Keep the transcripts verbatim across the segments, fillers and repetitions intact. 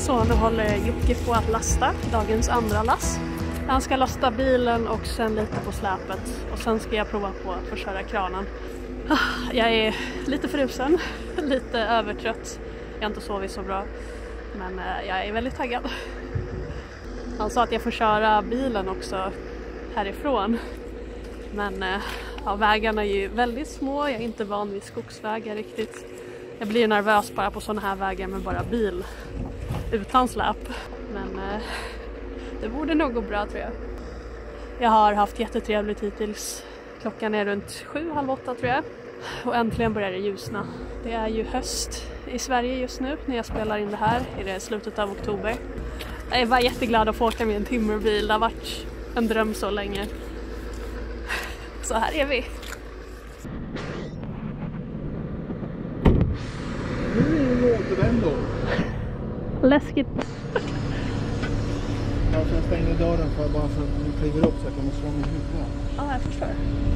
Så nu håller Jocke på att lasta dagens andra lass. Han ska lasta bilen och sen lite på släpet. Och sen ska jag prova på att få köra kranen. Jag är lite frusen, lite övertrött. Jag har inte sovit så bra. Men jag är väldigt taggad. Han sa att jag får köra bilen också härifrån. Men ja, vägarna är ju väldigt små. Jag är inte van vid skogsvägar riktigt. Jag blir nervös bara på sådana här vägar med bara bil. Utan släp. Men eh, det borde nog gå bra tror jag. Jag har haft jättetrevligt hittills. Klockan är runt sju, halv åtta tror jag. Och äntligen börjar det ljusna. Det är ju höst i Sverige just nu när jag spelar in det här. I det slutet av oktober. Jag är bara jätteglad att få åka med en timmerbil. Det har varit en dröm så länge. Så här är vi. Nu är det återvändo. Läskigt. Jag ska stänga dörren för bara för att du kliver upp så jag kan slå mig i huvudet. Ja, jag förstår.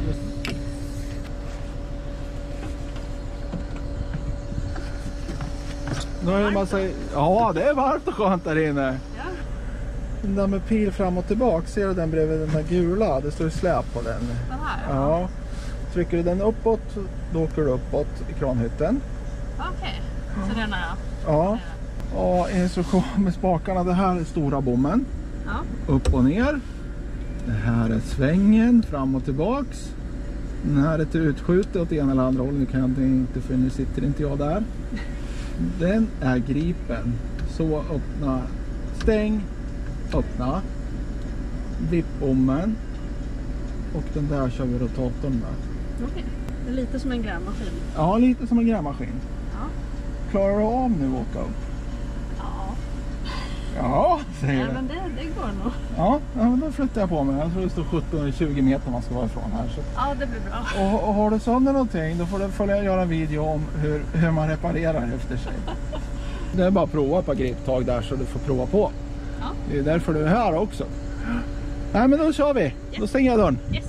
Nu är det massa... Ja, det är varmt och skönt där inne. Ja. Den där med pil fram och tillbaka, ser du den bredvid den där gula? Det står släp på den. Den här? Ja. Trycker du den uppåt, då åker du uppåt i kranhytten. Okej, okay. Så den här? Ja. Och instruktion med spakarna, det här är stora bommen. Ja. Upp och ner. Det här är svängen, fram och tillbaks. Den här är till utskjutet åt ena eller andra hållet. Nu kan jag inte, för nu sitter inte jag där. Den är gripen. Så öppna, stäng, öppna. Vippbommen. Och den där kör vi rotatorn med. Okej, okay. Det är lite som en grävmaskin. Ja, lite som en grävmaskin. Ja. Klarar du av nu att åka upp? Ja. Ja, säger ja, det. men det, det går nog. Ja, ja, men då flyttar jag på mig. Jag tror det står sjutton tjugo meter man ska vara ifrån här. Så. Ja, det blir bra. Och, och har du sönder någonting, då får du följa göra en video om hur, hur man reparerar efter sig. Det är bara att prova ett par griptag där så du får prova på. Ja. Det är därför du är här också. Nej, men då kör vi. Yes. Då stänger jag dörren. Yes.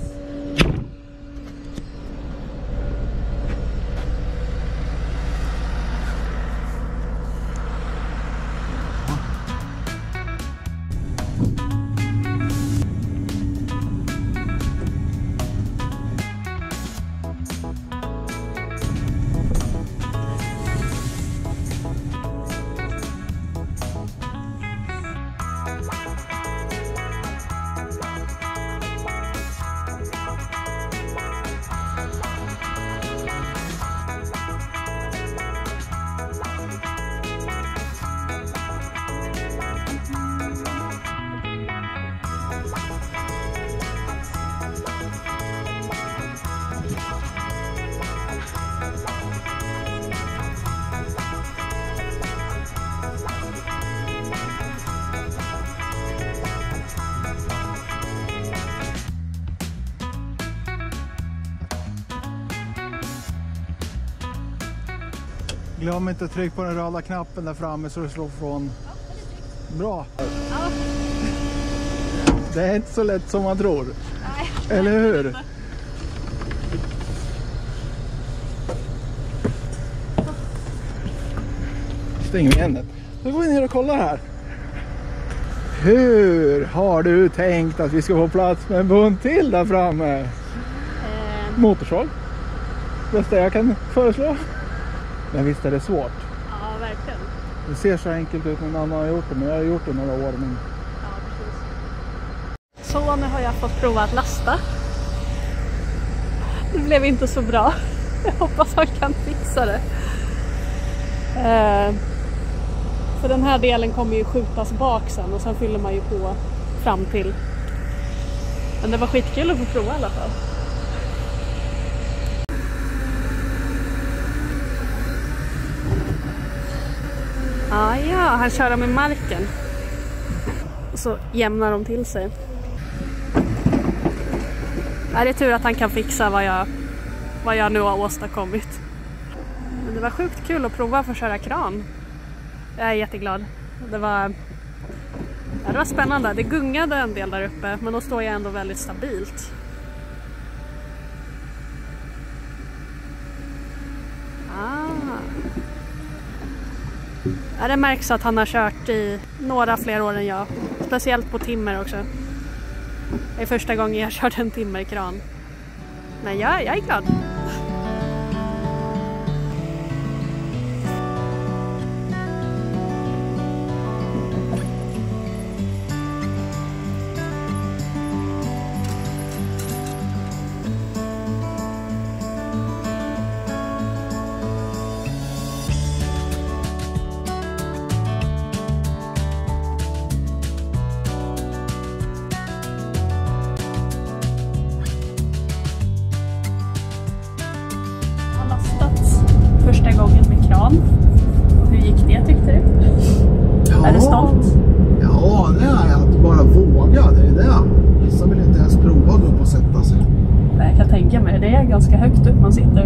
Glöm inte att trycka på den röda knappen där framme så du slår från. Bra. Ja. Det är inte så lätt som man tror. Nej. Eller hur? Stäng igen det. Då går vi ner och kollar här. Hur har du tänkt att vi ska få plats med en bunt till där framme? Eh. Motorsåg. Bästa jag kan föreslå. Men visst är det svårt. Ja, verkligen. Det ser så enkelt ut när någon annan har gjort det, men jag har gjort det några år. Men... Ja, precis. Så nu har jag fått prova att lasta. Det blev inte så bra. Jag hoppas han kan fixa det. Eh, för den här delen kommer ju skjutas bak sen och sen fyller man ju på fram till. Men det var skitkul att få prova i alla fall. Ah, ja, han kör dem i marken. Och så jämnar de till sig. Är det tur att han kan fixa vad jag, vad jag nu har åstadkommit. Men det var sjukt kul att prova för att köra kran. Jag är jätteglad. Det var, det var spännande. Det gungade en del där uppe, men då står jag ändå väldigt stabilt. Ah. Ja, det märks att han har kört i några fler år än jag. Speciellt på timmer också. Det är första gången jag kört en timmerkran. Men jag, jag är glad. Första gången med kran. Hur gick det, tyckte du? Ja, är du stolt? Ja, det är jag. Att bara våga, det är det. Vissa vill inte ens prova att gå upp och sätta sig. Nej, jag kan tänka mig. Det är ganska högt upp man sitter.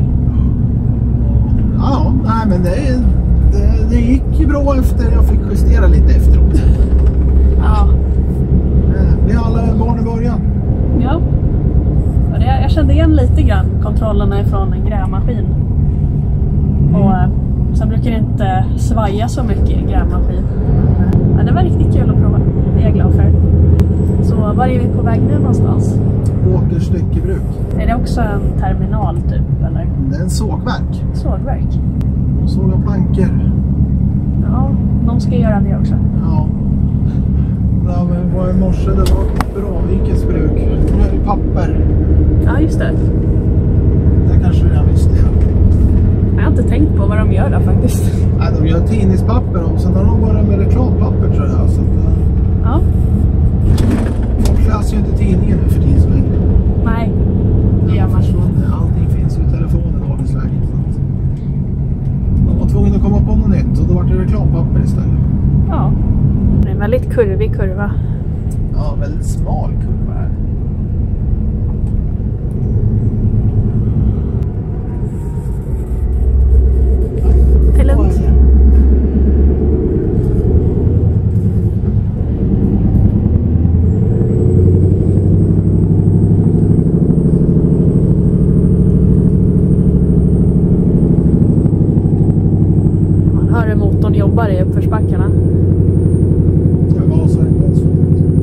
Ja, nej men det, det, det gick ju bra efter jag fick justera lite efteråt. Ja. Vi är alla barn i början. Ja. Och det, jag kände igen lite grann kontrollerna ifrån en grävmaskin. Och sen brukar det inte svaja så mycket i grävmaskin. Men det var riktigt kul att prova. Det är jag glad för. Så var är vi på väg nu någonstans? Åker styckebruk. Är det också en terminal typ, eller? Det är en sågverk. Sågverk? Såga plankor. Ja, de ska göra det också. Ja. Där vi var i morse, det var Bravikens bruk. Nu är det papper. Ja, just det. Det kanske jag visste. Jag har inte tänkt på vad de gör där faktiskt. Nej, de gör tidningspapper och sen har de bara med reklampapper, tror jag. Så att, ja. Folk läser ju inte tidningen nu för tiden så länge. Nej, det gör man. Allting finns ju i telefonen i dagens läge. De var tvungna att komma på något nytt och då var det reklampapper istället. Ja, det är en väldigt kurvig kurva. Ja, väldigt smal kurva här. Det är lugnt. Man hör hur motorn jobbar i uppförsbackarna. Jag gasar inte ens för.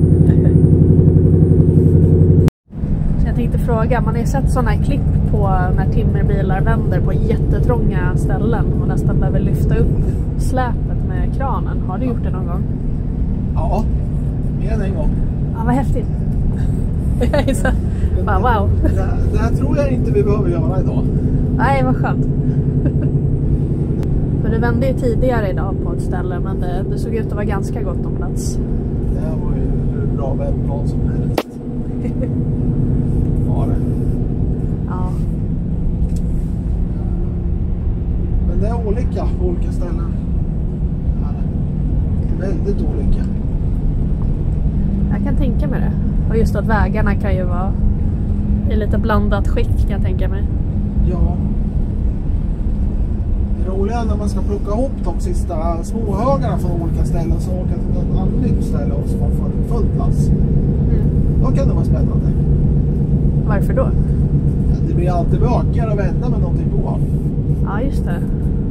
Så jag tänkte fråga, man har ju sett sådana här klipp på när timmerbilar vänder på jättetrånga ställen och nästan behöver lyfta upp släpet med kranen. Har du gjort det någon gång? Ja, mer än en gång. Ja, vad häftigt. Jag är så, bara, wow. Det, det här tror jag inte vi behöver göra idag. Nej, vad skönt. För det vände ju tidigare idag på ett ställe, men det, det såg ut att vara ganska gott om plats. Det här var ju hur bra webbplan som helst. Var det. Ja. Men det är olika på olika ställen. Det är väldigt olika. Jag kan tänka mig det. Och just att vägarna kan ju vara i lite blandat skick, kan jag tänka mig. Ja. Det roliga är när man ska plocka ihop de sista småhögarna från olika ställen så åker till ett annat nytt ställe och så får man fullt plats. Mm. Då kan det vara spännande. Varför då? Ja, det blir alltid bökigare att vända med någonting på. Ja, just det.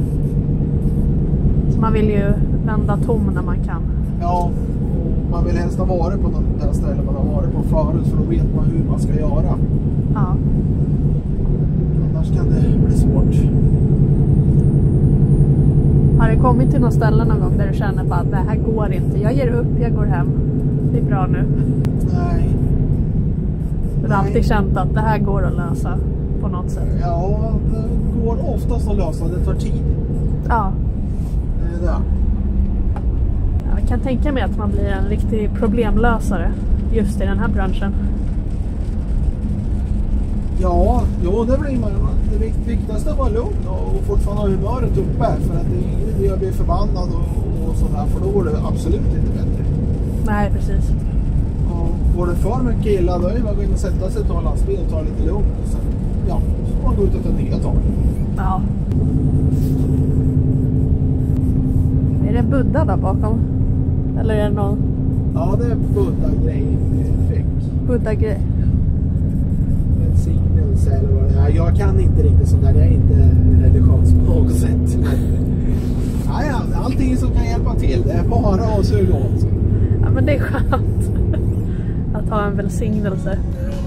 Så man vill ju vända tom när man kan. Ja, och man vill helst ha varit på något där ställe man har varit på förut för då vet man hur man ska göra. Ja. Annars kan det bli svårt. Har du kommit till något ställe någon gång där du känner bara att det här går inte? Jag ger upp, jag går hem. Det är bra nu. Nej. Du har alltid känt att det här går att lösa på något sätt. Ja, det går oftast att lösa. Det tar tid. Ja. Det är det. Jag kan tänka mig att man blir en riktig problemlösare just i den här branschen. Ja, jo, det blir man. Det viktigaste är att vara lugn och fortfarande ha humöret uppe. För att det är ingen idé att bli förbannad och, och sådär. För då går det absolut inte bättre. Nej, precis. Och går det för mycket illa, då är det bara att gå in och sätta sig och ta en lastbil och ta lite lugnt. Och sen, ja, så får man gå ut och ta nya tag. Ja. Är det en Buddha där bakom? Eller är det någon Ja, det är Buddha-grej. Det är fick. Buddha-grej? Välsignelse eller vad det är. Jag kan inte riktigt sånt där. Jag är inte religiös på något sätt. Men, Ja, ja, allting som kan hjälpa till. Det är bara att suga åt. Ja, men det är skönt att ha en välsignelse.